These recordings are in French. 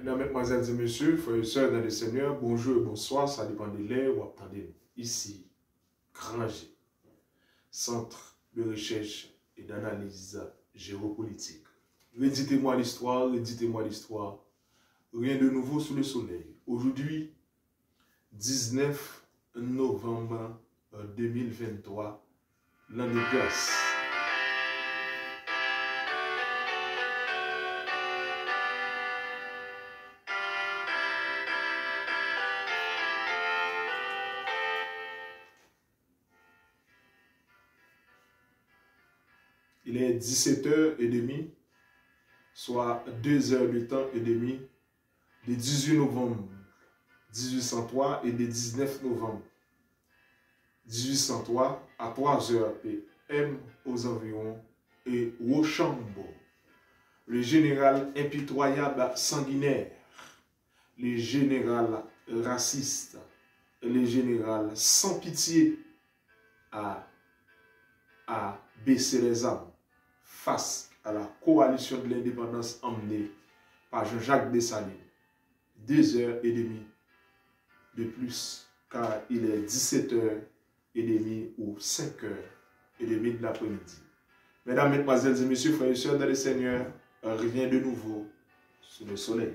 Mesdames, Mesdemoiselles et Messieurs, frères et sœurs dans le Seigneur, bonjour et bonsoir, ça dépend de l'heure où attendez. Ici, Granger, Centre de recherche et d'analyse géopolitique. Réditez-moi l'histoire, réditez-moi l'histoire. Rien de nouveau sous le soleil. Aujourd'hui, 19 novembre 2023, l'an de grâce. Il est 17h30, soit 2 heures de temps et demi, de 18 novembre 1803 et de 19 novembre 1803 à 3 heures PM aux environs et Rochambeau. Le général impitoyable sanguinaire, le général raciste, le général sans pitié a baissé les armes face à la coalition de l'indépendance emmenée par Jean-Jacques Dessalines. 2h30 de plus, car il est 17h30 ou 5h30 de l'après-midi. Mesdames, Mesdemoiselles et Messieurs, frères et sœurs dans le Seigneur, rien de nouveau sous le soleil.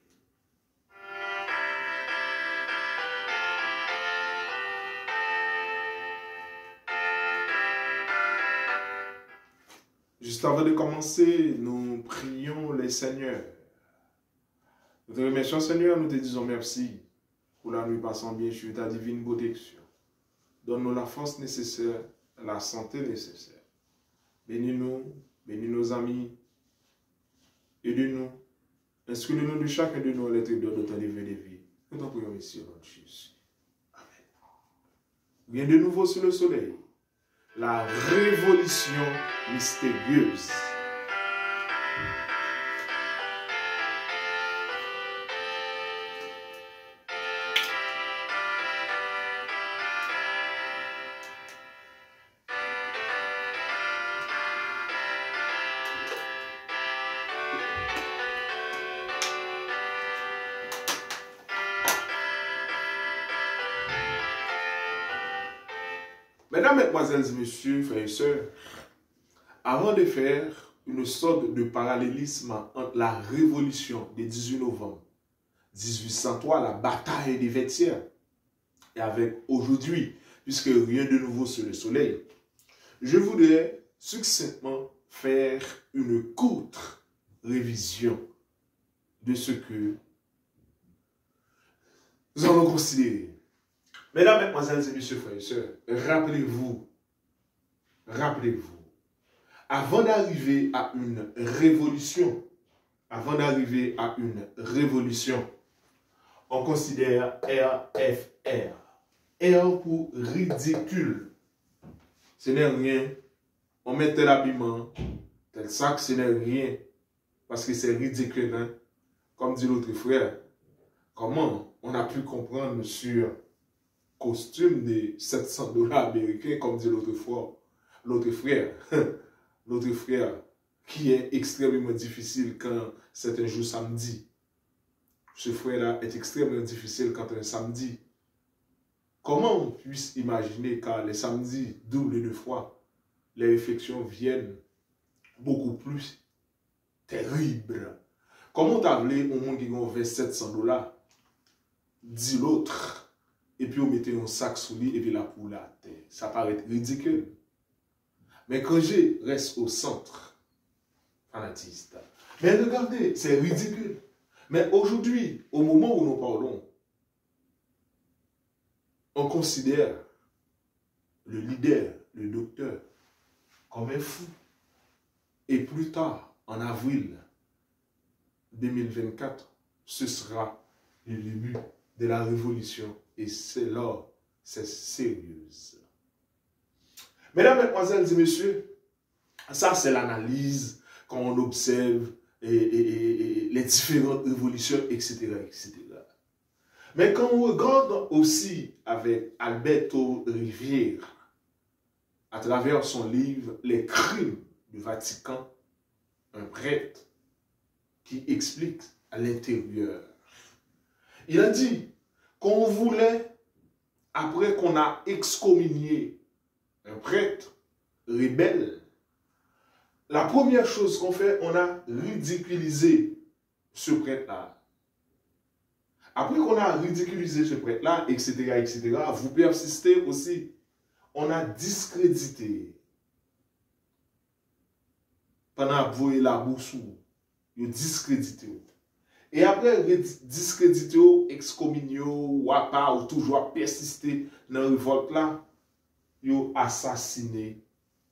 Juste avant de commencer, nous prions le Seigneur. Nous te remercions, Seigneur, nous te disons merci pour la nuit passant bien sur ta divine protection. Donne-nous la force nécessaire, la santé nécessaire. Bénis-nous, bénis nos amis, aide-nous. Inscris le nom de chacun de nous à l'être de ton livre de vie. Nous t'en prions ici au nom de Jésus. Amen. Rien de nouveau sur le soleil. La révolution mystérieuse. Mesdames, Mesdemoiselles et Messieurs, frères et sœurs, avant de faire une sorte de parallélisme entre la révolution du 18 novembre 1803, la bataille des Vêtières, et avec aujourd'hui, puisque rien de nouveau sur le soleil, je voudrais succinctement faire une courte révision de ce que nous allons considérer. Mesdames, Mesdemoiselles et Messieurs, frères et sœurs, rappelez-vous, avant d'arriver à une révolution, on considère RFR. R pour ridicule. Ce n'est rien. On met tel habillement, tel sac, ce n'est rien. Parce que c'est ridicule, hein? Comme dit l'autre frère. Comment on a pu comprendre sur costume de $700 américains, comme dit l'autre frère, qui est extrêmement difficile quand c'est un jour samedi. Ce frère-là est extrêmement difficile quand un samedi. Comment on puisse imaginer qu'à les samedis double de fois, les réflexions viennent beaucoup plus terribles. Comment t'appelez au monde qui a fait $700, dit l'autre, et puis on mettait un sac sous lui et puis la poule à terre. Ça paraît ridicule. Mais quand je reste au centre, fanatiste, mais regardez, c'est ridicule. Mais aujourd'hui, au moment où nous parlons, on considère le leader, le docteur, comme un fou. Et plus tard, en avril 2024, ce sera le début de la révolution. Et c'est là, c'est sérieuse. Mesdames, Mesdemoiselles et Messieurs, ça c'est l'analyse quand on observe les différentes révolutions, etc., etc. Mais quand on regarde aussi avec Alberto Rivière, à travers son livre Les crimes du Vatican, un prêtre qui explique à l'intérieur. Il a dit qu'on voulait, après qu'on a excommunié un prêtre rebelle, la première chose qu'on fait, on a ridiculisé ce prêtre-là. Après qu'on a ridiculisé ce prêtre-là, etc., vous persistez aussi. On a discrédité. Pendant que vous voyez la bourse, vous discrédité. Et après, discrédité, excommunié, ou pas, ou toujours persister dans la révolte là, vous assassiné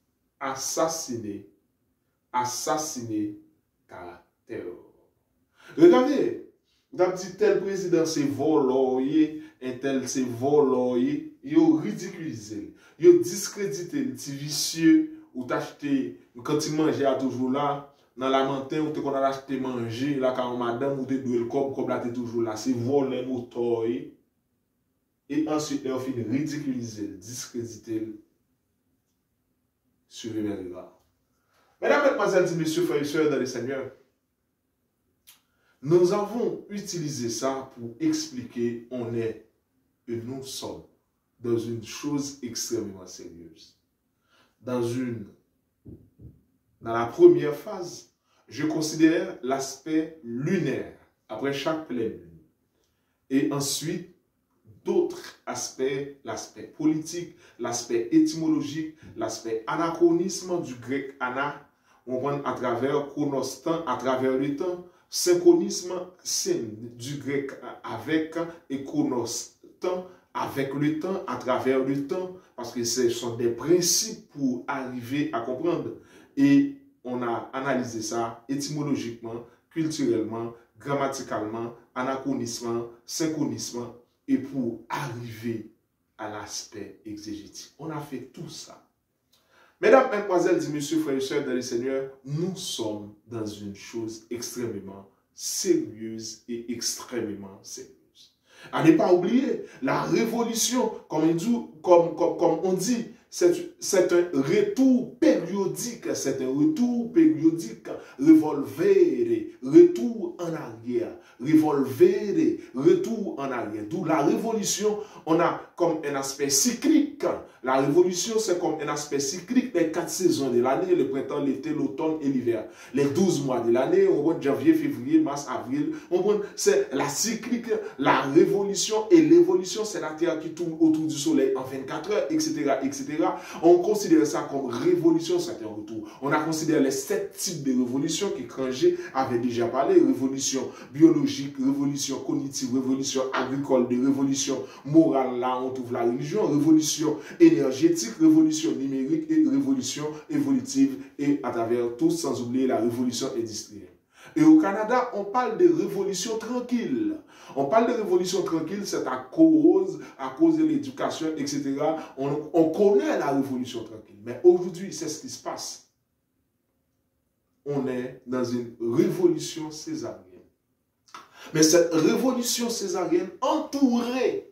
caractère. Regardez, vous avez dit tel président c'est volé, un tel c'est volé, vous ridiculisé, vous discrédité, le petit vicieux, ou t'acheter, quand il mangeait à toujours là, dans la montagne, ou qu'on a acheté manger, là, quand madame, ou t'es doué le corps, comme là, t'es toujours là, c'est volé, ou toy. Et ensuite, on finit ridiculiser, discréditer, sur les regards. Mesdames, Mesdemoiselles, messieurs, frères et sœurs dans le Seigneur, nous avons utilisé ça pour expliquer on est et nous sommes dans une chose extrêmement sérieuse. Dans la première phase, je considère l'aspect lunaire après chaque pleine lune. Et ensuite, d'autres aspects, l'aspect politique, l'aspect étymologique, l'aspect anachronisme du grec ana, on voit à travers chronos temps, à travers le temps, synchronisme du grec avec et chronos temps, avec le temps, à travers le temps, parce que ce sont des principes pour arriver à comprendre. Et on a analysé ça étymologiquement, culturellement, grammaticalement, anachronisme, synchronisme, et pour arriver à l'aspect exégétique. On a fait tout ça. Mesdames, Mesdemoiselles et Messieurs, frères et sœurs dans le Seigneur, nous sommes dans une chose extrêmement sérieuse et extrêmement sérieuse. À ne pas oublier, la révolution, comme on dit, c'est un retour périodique, revolver, retour en arrière, retour en arrière. D'où la révolution, on a comme un aspect cyclique. La révolution, c'est comme un aspect cyclique des 4 saisons de l'année, le printemps, l'été, l'automne et l'hiver. Les 12 mois de l'année, on voit janvier, février, mars, avril, c'est la cyclique, la révolution et l'évolution, c'est la terre qui tourne autour du soleil en 24 heures, etc., etc. On considère ça comme révolution, c'est un retour. On a considéré les 7 types de révolutions que Granger avait déjà parlé. Révolution biologique, révolution cognitive, révolution agricole, de révolution morale, là on trouve la religion, révolution énergétique, révolution numérique et révolution évolutive, et à travers tout, sans oublier la révolution industrielle. Et au Canada, on parle de révolution tranquille. On parle de révolution tranquille, c'est à cause de l'éducation, etc. On connaît la révolution tranquille. Mais aujourd'hui, c'est ce qui se passe. On est dans une révolution césarienne. Mais cette révolution césarienne entourée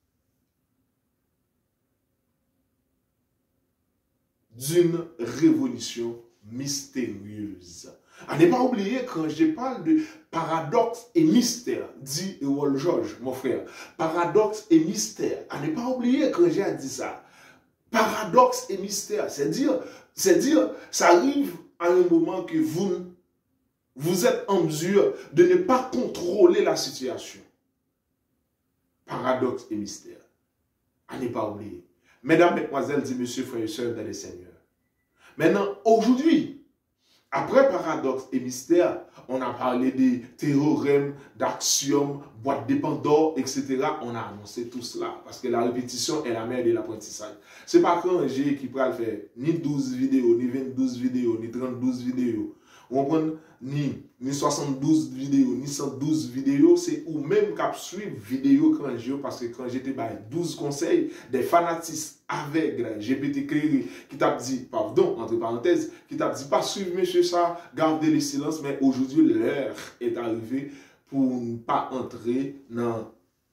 d'une révolution mystérieuse. À ne pas oublier, quand je parle de paradoxe et mystère, dit Ewol George, mon frère, paradoxe et mystère, à ne pas oublier quand j'ai dit ça, paradoxe et mystère, c'est dire, ça arrive à un moment que vous êtes en mesure de ne pas contrôler la situation. Paradoxe et mystère, à ne pas oublier. Mesdames, Mesdemoiselles et Messieurs, frères et sœurs dans le Seigneur. Maintenant, aujourd'hui, après paradoxe et mystère, on a parlé des théorèmes, d'axiomes, boîtes de Pandore, etc. On a annoncé tout cela parce que la répétition est la mère de l'apprentissage. Ce n'est pas quand j'ai qui peut le faire ni 12 vidéos, ni 22 vidéos, ni 32 vidéos. On prend ni 72 vidéos, ni 112 vidéos, c'est ou même qu'à suivre vidéo quand parce que quand j'étais 12 conseils des fanatistes aveugles, GPT créé, qui t'a dit, pardon, entre parenthèses, qui t'a dit pas suivre monsieur ça, garder le silence, mais aujourd'hui l'heure est arrivée pour ne pas entrer dans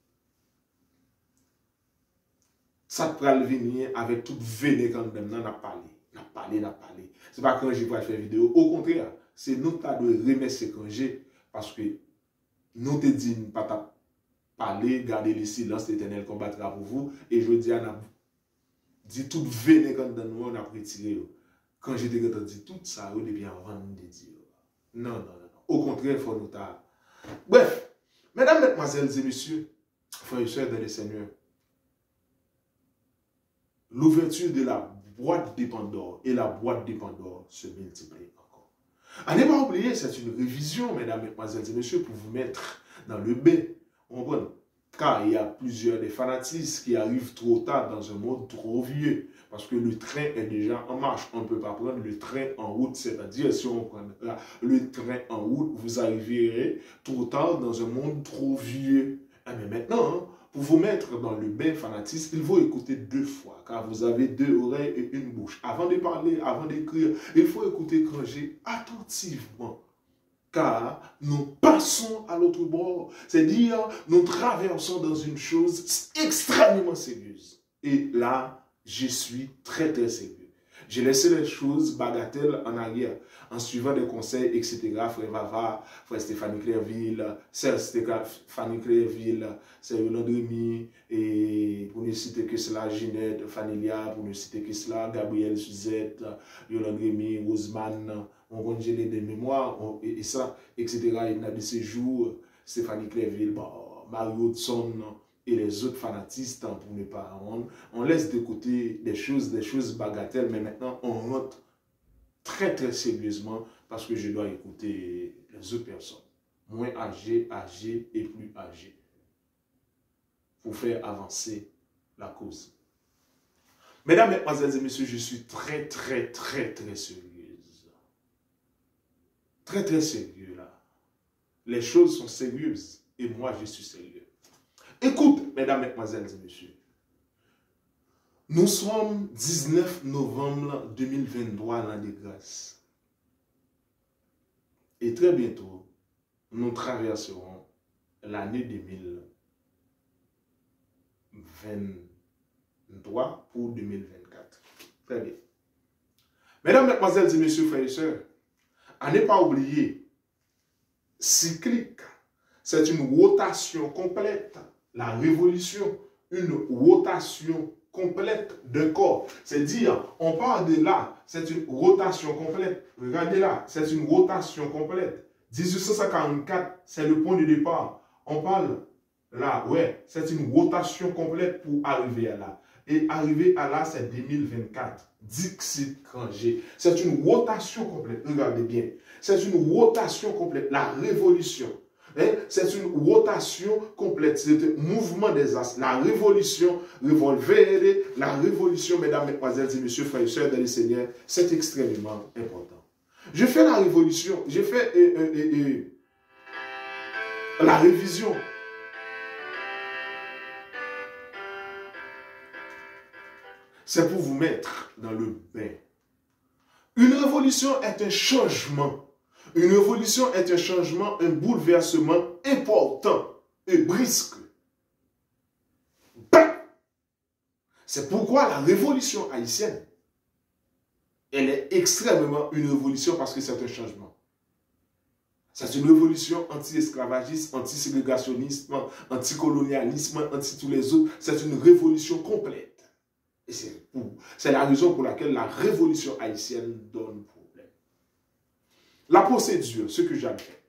ça peut venir avec toute véné quand même, on a parlé. C'est pas quand j'ai pas fait vidéo, au contraire, c'est nous qui devons remercier Granger parce que nous te dit pas parler, garder le silence, l'Éternel combattra pour vous. Et je dis à dit tout véné quand dans nous, on a retiré. Quand j'étais dit tout ça, on est bien avant de dire. Non, non, non. Au contraire, il faut nous tard. Bref, mesdames, mesdemoiselles et messieurs, frères et sœurs dans le Seigneur, l'ouverture de la boîte de Pandore et la boîte de Pandore se multiplie encore. À ne pas oublier, c'est une révision, mesdames, mesdemoiselles et messieurs, pour vous mettre dans le bain. Car il y a plusieurs des fanatismes qui arrivent trop tard dans un monde trop vieux. Parce que le train est déjà en marche. On ne peut pas prendre le train en route. C'est-à-dire, si on prend le train en route, vous arriverez trop tard dans un monde trop vieux. Mais maintenant, pour vous mettre dans le bain fanatisme, il faut écouter 2 fois. Car vous avez 2 oreilles et une bouche. Avant de parler, avant d'écrire, il faut écouter Granger attentivement. Car nous passons à l'autre bord. C'est-à-dire, nous traversons dans une chose extrêmement sérieuse. Et là, je suis très, très sérieux. J'ai laissé les choses bagatelles en arrière, en suivant des conseils, etc. Frère Vava, frère Stéphanie Clairville, sœur Stéphanie Clairville, sœur Yolande Rémy, et pour ne citer que cela, Ginette, Fanilia, pour ne citer que cela, Gabriel Suzette, Yolande Rémy, Rosemane, on congélé des mémoires, et ça, etc. Il y a de ces jours, Stéphanie Clairville, Mario Hudson, et les autres fanatistes, pour ne pas on laisse de côté des choses bagatelles, mais maintenant on rentre très très sérieusement parce que je dois écouter les autres personnes, moins âgées et plus âgées, pour faire avancer la cause. Mesdames, mesdemoiselles et messieurs, je suis très très très très sérieuse. Très très sérieux là. Les choses sont sérieuses et moi je suis sérieux. Écoute, mesdames, mesdemoiselles et messieurs, nous sommes 19 novembre 2023, l'an de grâce. Et très bientôt, nous traverserons l'année 2023 pour 2024. Très bien. Mesdames, mesdemoiselles et messieurs, frères et sœurs, à ne pas oublier, cyclique, c'est une rotation complète. La révolution, une rotation complète d'un corps. C'est-à-dire, on parle de là, c'est une rotation complète. Regardez là, c'est une rotation complète. 1844, c'est le point de départ. On parle là, ouais, c'est une rotation complète pour arriver à là. Et arriver à là, c'est 2024. Dixit Granger. C'est une rotation complète. Regardez bien. C'est une rotation complète. La révolution. C'est une rotation complète, c'est un mouvement des astres. La révolution, revolver, la révolution, mesdames, mesdemoiselles et messieurs, frères et sœurs dans le Seigneur, c'est extrêmement important. Je fais la révolution, je fais la révision. C'est pour vous mettre dans le bain. Une révolution est un changement. Une révolution est un changement, un bouleversement important et brisque. C'est pourquoi la révolution haïtienne, elle est extrêmement une révolution parce que c'est un changement. C'est une révolution anti-esclavagiste, anti-ségrégationniste, anti-colonialisme, anti tous les autres. C'est une révolution complète. Et c'est la raison pour laquelle la révolution haïtienne donne problème. La procédure, ce que j'avais fait.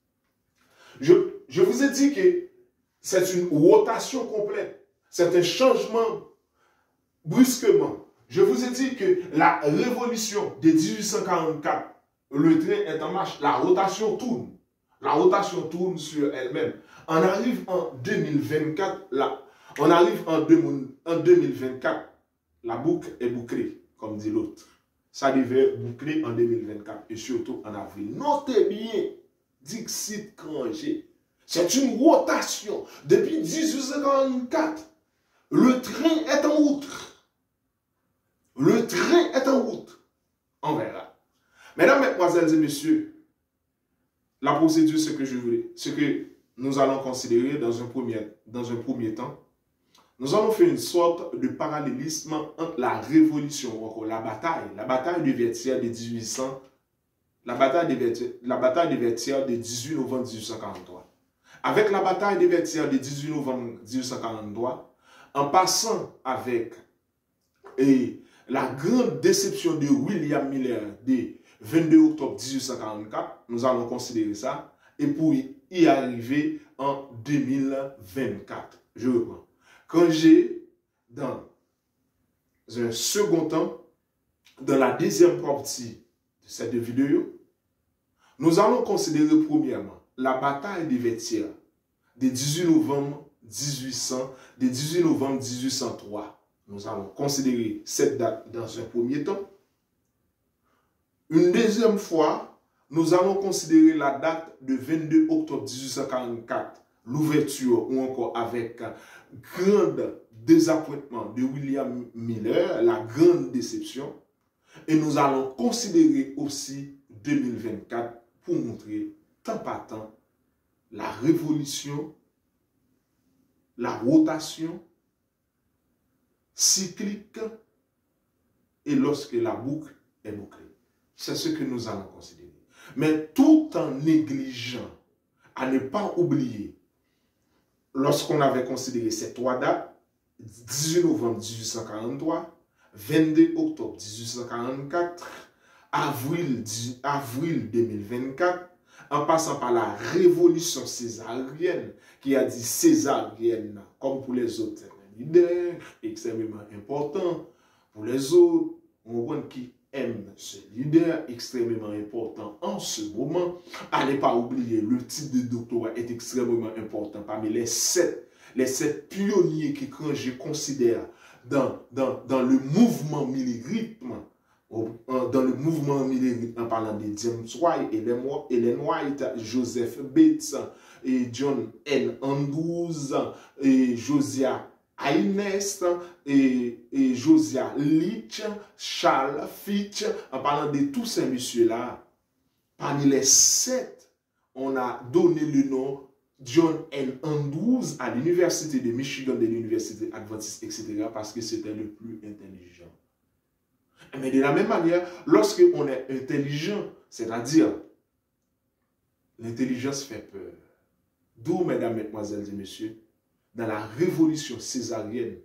Je vous ai dit que c'est une rotation complète. C'est un changement brusquement. Je vous ai dit que la révolution de 1844, le train est en marche, la rotation tourne. La rotation tourne sur elle-même. On arrive en 2024, là. On arrive en 2024, la boucle est bouclée, comme dit l'autre. Ça devait boucler en 2024 et surtout en avril. Notez bien, Dixit Granger. C'est une rotation. Depuis 1844, le train est en route. Le train est en route. On verra. Mesdames, mesdemoiselles et messieurs, la procédure, ce que nous allons considérer dans un premier temps, nous allons faire une sorte de parallélisme entre la révolution, encore la bataille de Vertières de 1800, la bataille de Vertières de 18 novembre 1843, Avec la bataille des Vertières du 18 novembre 1843, en passant avec la grande déception de William Miller du 22 octobre 1844, nous allons considérer ça, et pour y arriver en 2024. Je reprends. Quand j'ai, dans un second temps, dans la deuxième partie de cette vidéo, nous allons considérer premièrement la bataille des Vertières du 18 novembre 1803. Nous allons considérer cette date dans un premier temps. Une deuxième fois, nous allons considérer la date de 22 octobre 1844, l'ouverture ou encore avec grand désappointement de William Miller, la grande déception. Et nous allons considérer aussi 2024 pour montrer temps par temps la révolution, la rotation cyclique et lorsque la boucle est bouclée. C'est ce que nous allons considérer. Mais tout en négligeant, à ne pas oublier, lorsqu'on avait considéré ces trois dates, 18 novembre 1843, 22 octobre 1844, avril 2024, en passant par la révolution césarienne, qui a dit césarienne, comme pour les autres leaders, extrêmement important. Pour les autres, on voit qui aime ce leader extrêmement important en ce moment. À ne pas oublier, le titre de doctorat est extrêmement important. Parmi les sept pionniers que je considère dans le mouvement miligrithme, dans le mouvement miligrithme, en parlant de James White, Ellen White, Joseph Bates, et John N. Andrews, et Josiah Innes, et Josiah Leach, Charles Fitch, en parlant de tous ces messieurs-là, parmi les sept, on a donné le nom John N. Andrews à l'université de Michigan, de l'université adventiste, etc., parce que c'était le plus intelligent. Mais de la même manière, lorsque on est intelligent, c'est-à-dire l'intelligence fait peur. D'où, mesdames, mesdemoiselles et messieurs, dans la révolution césarienne,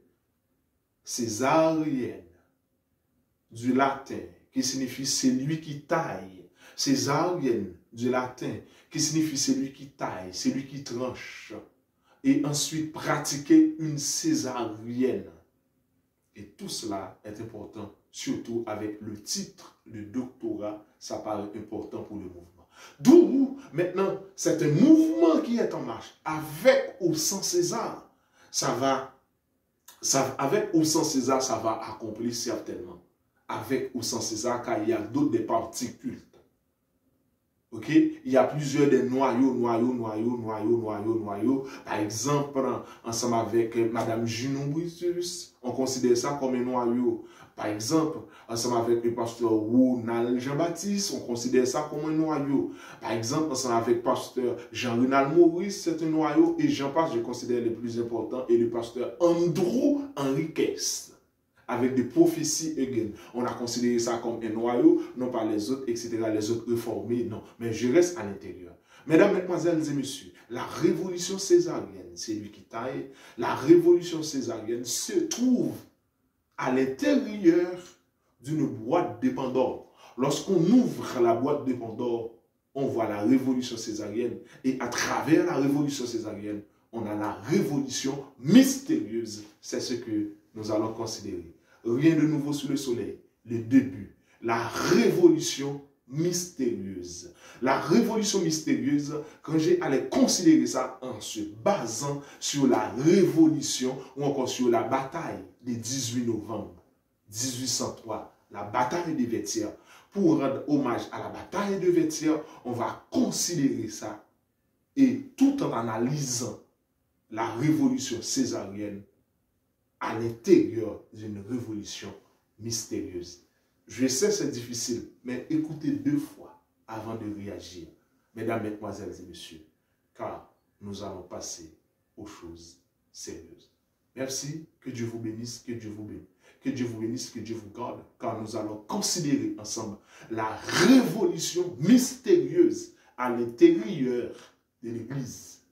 du latin, qui signifie celui qui taille, césarienne du latin, qui signifie celui qui taille, celui qui tranche, et ensuite pratiquer une césarienne. Et tout cela est important, surtout avec le titre de doctorat, ça paraît important pour le mouvement. D'où, maintenant, c'est un mouvement qui est en marche, avec ou sans César. Avec ou sans César, ça va accomplir certainement. Avec ou sans César, car il y a d'autres des partis cultes. Ok? Il y a plusieurs des noyaux. Par exemple, ensemble avec Madame Junon Brutus, on considère ça comme un noyau. Par exemple, ensemble avec le pasteur Ronald Jean-Baptiste, on considère ça comme un noyau. Par exemple, ensemble avec le pasteur Jean-Renal Maurice, c'est un noyau. Et j'en passe, je considère le plus important, et le pasteur Andrew Henriquez, avec des prophéties again. On a considéré ça comme un noyau, non pas les autres, etc., les autres réformés, non. Mais je reste à l'intérieur. Mesdames, mesdemoiselles et messieurs, la révolution césarienne, c'est lui qui taille. La révolution césarienne se trouve à l'intérieur d'une boîte de Pandore. Lorsqu'on ouvre la boîte de Pandore, on voit la révolution césarienne. Et à travers la révolution césarienne, on a la révolution mystérieuse. C'est ce que nous allons considérer. Rien de nouveau sous le soleil. Le début. La révolution mystérieuse. La révolution mystérieuse, quand j'ai allé considérer ça en se basant sur la révolution ou encore sur la bataille du 18 novembre 1803, la bataille des Vertières. Pour rendre hommage à la bataille de Vertières, on va considérer ça et tout en analysant la révolution césarienne à l'intérieur d'une révolution mystérieuse. Je sais c'est difficile, mais écoutez deux fois avant de réagir, mesdames, mesdemoiselles et messieurs, car nous allons passer aux choses sérieuses. Merci, que Dieu vous bénisse, que Dieu vous bénisse, que Dieu vous bénisse, que Dieu vous garde, car nous allons considérer ensemble la révolution mystérieuse à l'intérieur de l'Église.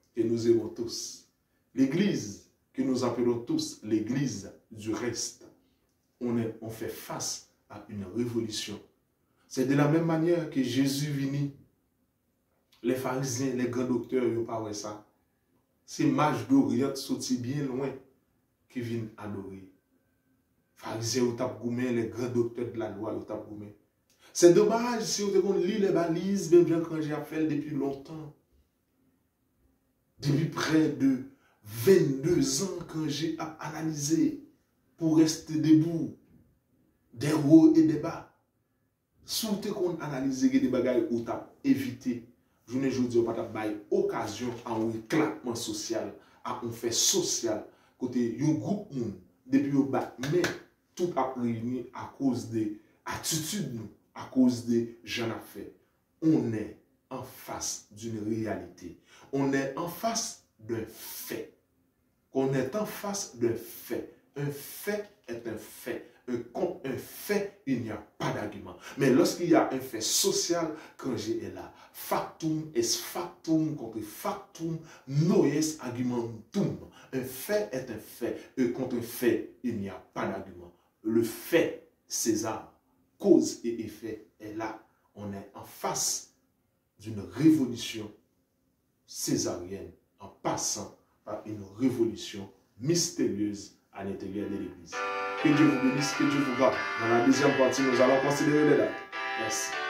que nous aimons tous. L'Église que nous appelons tous l'Église du reste. On fait face à une révolution. C'est de la même manière que Jésus vini. Les pharisiens, les grands docteurs, ils parlent ça. C'est mages d'Orient sorti bien loin qui viennent adorer. Pharisiens, ils tapent gourmet, les grands docteurs de la loi, ils tapent gourmet. C'est dommage si on lit les balises, même bien quand j'ai fait depuis longtemps. Depuis près de 22 ans quand j'ai analysé pour rester debout, des hauts et des bas. Surtout qu'on analyse des bagages où tu as évité. Je ne dis pas que occasion à un éclatement social, à un fait social, côté un groupe depuis au bas, mais tout a réuni à cause des attitudes, à cause des gens à faire. On est en face d'une réalité. On est en face d'un fait. On est en face d'un fait. Un fait est un fait. Contre un fait, il n'y a pas d'argument. Mais lorsqu'il y a un fait social, quand j'ai est là, factum est factum contre factum, noes argumentum. Un fait est un fait. Et contre un fait, il n'y a pas d'argument. Le fait, César, cause et effet est là. On est en face d'une révolution césarienne en passant par une révolution mystérieuse à l'intérieur de l'Église. Que Dieu vous bénisse, que Dieu vous garde. Dans la deuxième partie, nous allons considérer les dates. Merci.